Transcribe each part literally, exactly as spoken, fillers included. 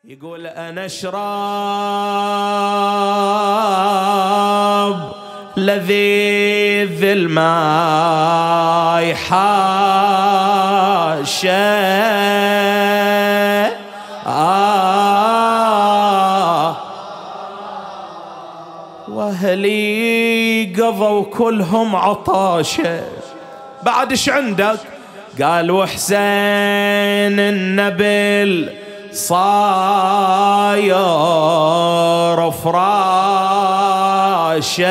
يقول أنا أشرب لذيذ الماء حاشا آه وأهلي قضوا كلهم عطاشة. بعد ايش عندك؟ قال وحسين النبل صاير فراشه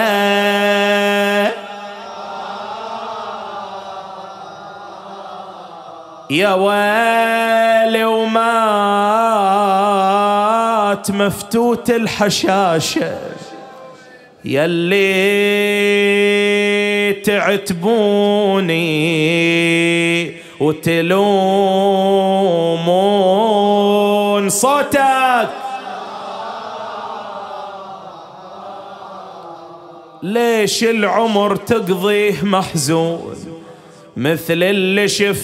يا ويلي ومات مفتوت الحشاشه يلي تعتبوني وتلومون صوتك ليش العمر تقضيه محزون مثل اللي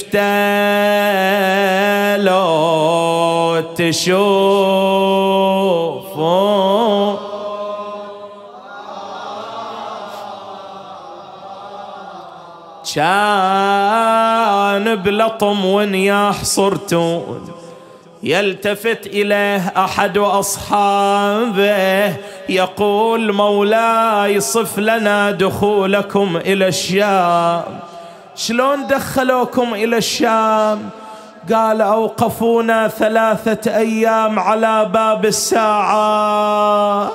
شفته لو تشوفون كان بلطم ونياح صرتون يلتفت إليه أحد أصحابه يقول مولاي صف لنا دخولكم إلى الشام. شلون دخلوكم إلى الشام؟ قال أوقفونا ثلاثة أيام على باب الساعة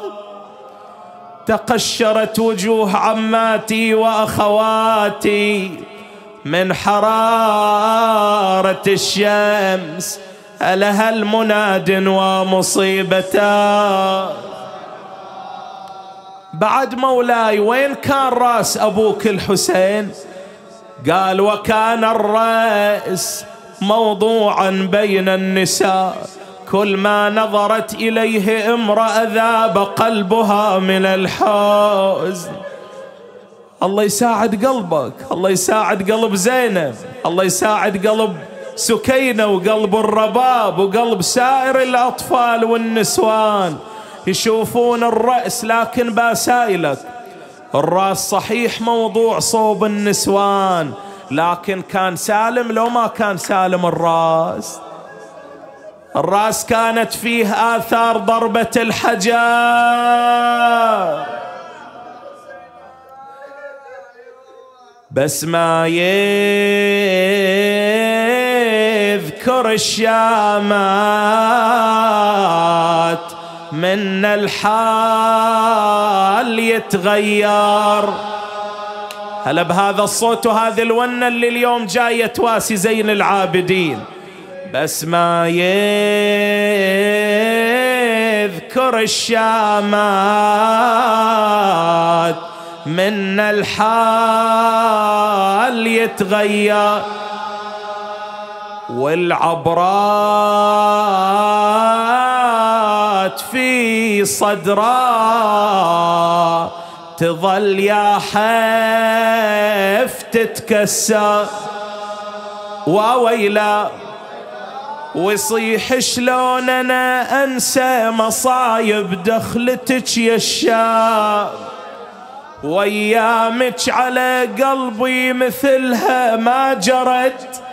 تقشرت وجوه عماتي وأخواتي من حرارة الشمس ألها المناد ومصيبتا. بعد مولاي وين كان راس أبوك الحسين؟ قال وكان الرأس موضوعا بين النساء كل ما نظرت إليه امرأة ذاب قلبها من الحزن. الله يساعد قلبك، الله يساعد قلب زينب، الله يساعد قلب سكينة وقلب الرباب وقلب سائر الأطفال والنسوان يشوفون الرأس. لكن بسائلك الرأس صحيح موضوع صوب النسوان، لكن كان سالم لو ما كان سالم الرأس؟ الرأس كانت فيه آثار ضربة الحجر بس ما يذكر الشامات من الحال يتغير. هلا بهذا الصوت وهذه الونة اللي اليوم جاية تواسي زين العابدين. بس ما يذكر الشامات من الحال يتغير والعبرات في صدرها تظل يا حيف تتكسر. وويلا ويصيح شلون انا انسى مصايب دخلتك يا الشام وايامك على قلبي مثلها ما جرت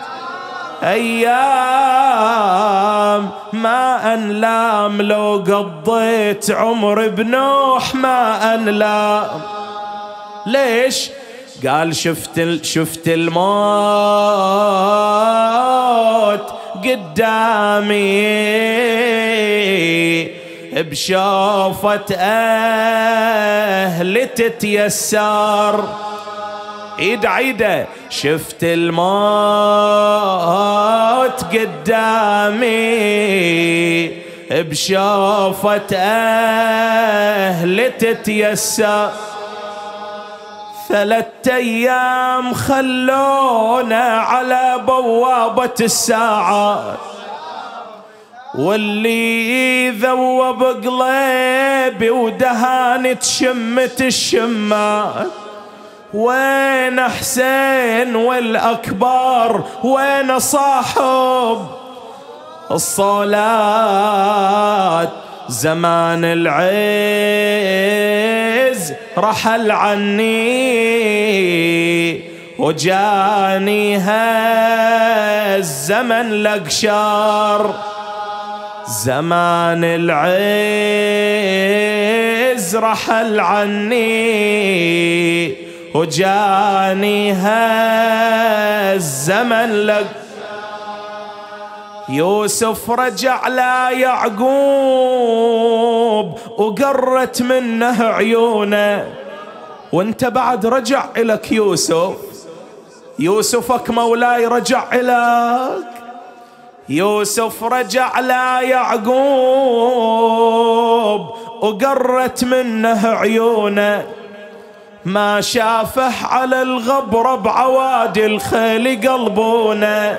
ايام ما انلام لو قضيت عمر بنوح ما انلام. ليش؟ قال شفت شفت الموت قدامي بشوفة أهل تتيسر. عيد عيدة شفت الموت قدامي بشوفة أهل تتيسر. ثلاثة أيام خلونا على بوابة الساعة واللي ذوب قلبي ودهاني تشمت الشمات. وين حسين والأكبر؟ وين صاحب الصلاة زمان العز رحل عني وجاني هالزمن لقشار. زمان العز رحل عني وجاني هالزمن لقشار. يوسف رجع لا يعقوب وقرت منه عيونه، وانت بعد رجع إلك يوسف. يوسفك مولاي رجع إلك. يوسف رجع لا يعقوب وقرت منه عيونه، ما شافه على الغبرة بعوادي الخيل قلبونه.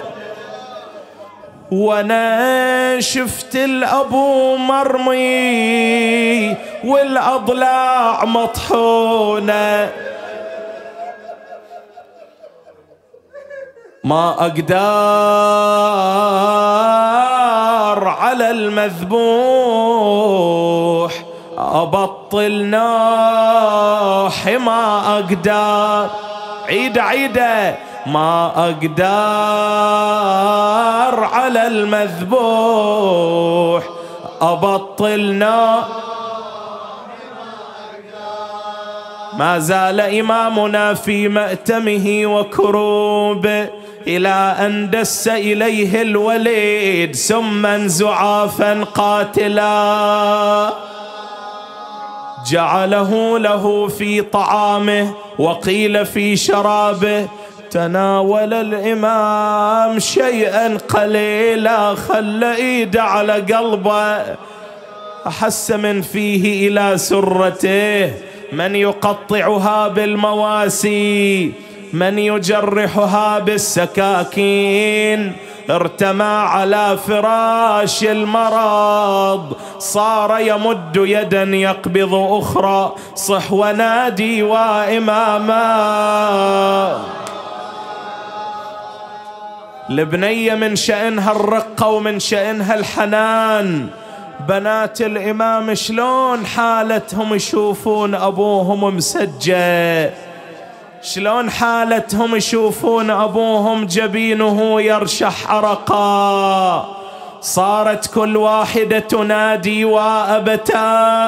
وانا شفت الابو مرمي والاضلاع مطحونه، ما اقدر على المذبوح ابطل ناحي، ما اقدر. عيد عيده ما أقدر على المذبوح أبطلنا. ما زال إمامنا في مأتمه وكروب إلى أن دس إليه الوليد سما زعافا قاتلا، جعله له في طعامه وقيل في شرابه. تناول الإمام شيئا قليلا، خلى إيده على قلبه، أحس من فيه إلى سرته. من يقطعها بالمواسي، من يجرحها بالسكاكين. ارتمى على فراش المرض، صار يمد يدا يقبض أخرى. صح ونادي وإماما. البنية من شأنها الرقة ومن شأنها الحنان. بنات الإمام شلون حالتهم يشوفون أبوهم مسجى، شلون حالتهم يشوفون أبوهم جبينه يرشح عرقا. صارت كل واحدة تنادي وأبتا.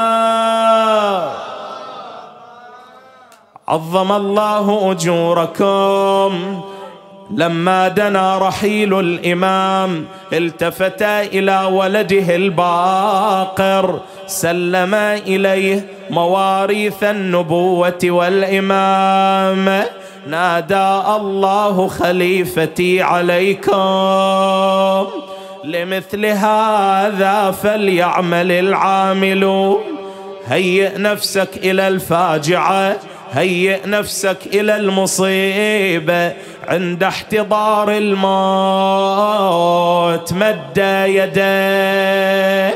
عظم الله أجوركم. لما دنا رحيل الإمام التفت إلى ولده الباقر، سلم إليه مواريث النبوة والإمام. نادى الله خليفتي عليكم، لمثل هذا فليعمل العاملون. هيئ نفسك إلى الفاجعة، هيئ نفسك إلى المصيبة. عند احتضار الموت مد يديه،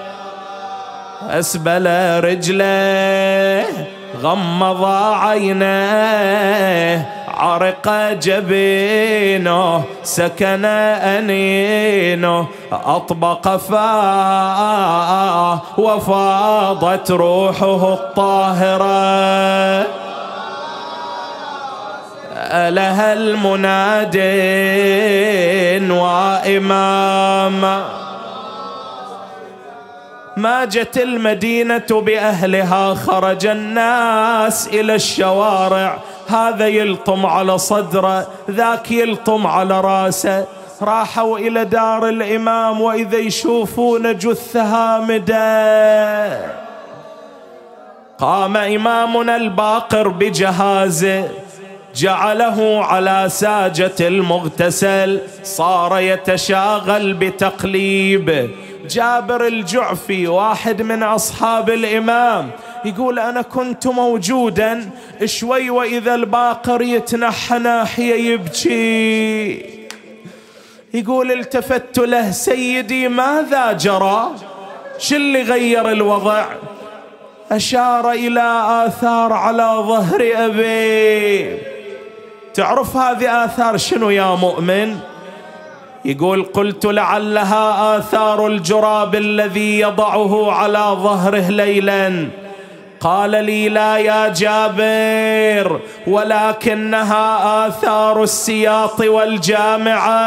أسبل رجله، غمض عينيه، عرق جبينه، سكن أنينه، أطبق فاه وفاضت روحه الطاهرة. لها المناد وإماما. ماجت المدينة بأهلها، خرج الناس إلى الشوارع، هذا يلطم على صدره، ذاك يلطم على راسه. راحوا إلى دار الإمام وإذا يشوفون جثة هامدة. قام إمامنا الباقر بجهازه، جعله على ساجة المغتسل، صار يتشاغل بتقليب. جابر الجعفي واحد من أصحاب الإمام يقول أنا كنت موجودا شوي وإذا الباقر يتنحى ناحية يبكي. يقول التفت له سيدي ماذا جرى؟ شو اللي غير الوضع؟ أشار إلى آثار على ظهر أبي. تعرف هذه آثار شنو يا مؤمن؟ يقول قلت لعلها آثار الجراب الذي يضعه على ظهره ليلا. قال لي لا يا جابر، ولكنها آثار السياط والجامعة.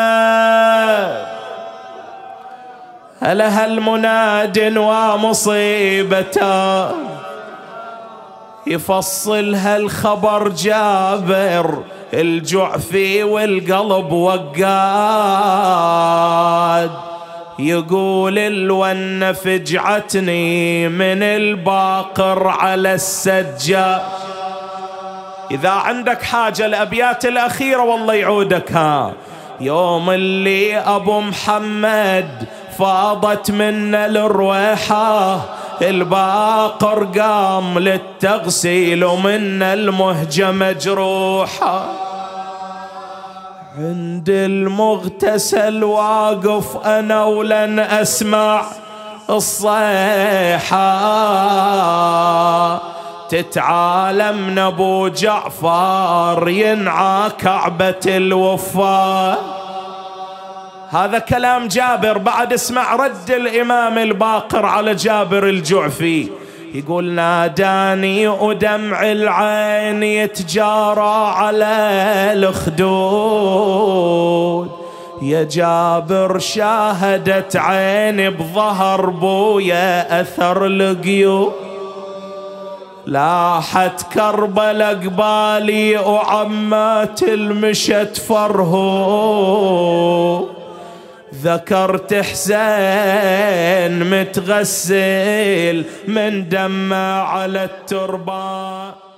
ألها المناد ومصيبته، يفصلها الخبر جابر الجعفي والقلب وقاد. يقول الون فجعتني من الباقر على السجاد. إذا عندك حاجة الأبيات الأخيرة والله يعودك. ها يوم اللي أبو محمد فاضت منا الرويحة، الباقر قام للتغسيل ومنا المهجة مجروحة. عند المغتسل واقف أنا ولن أسمع الصيحة، تتعالم أبو جعفر ينعى كعبة الوفاء. هذا كلام جابر. بعد اسمع رد الإمام الباقر على جابر الجعفي. يقول ناداني ودمع العين يتجارى على الخدود، يا جابر شاهدت عيني بظهر بويا أثر القيود، لاحت كربلاء قبالي وعمات المشت فرهو، ذكرت حسين متغسل من دمه على التربة.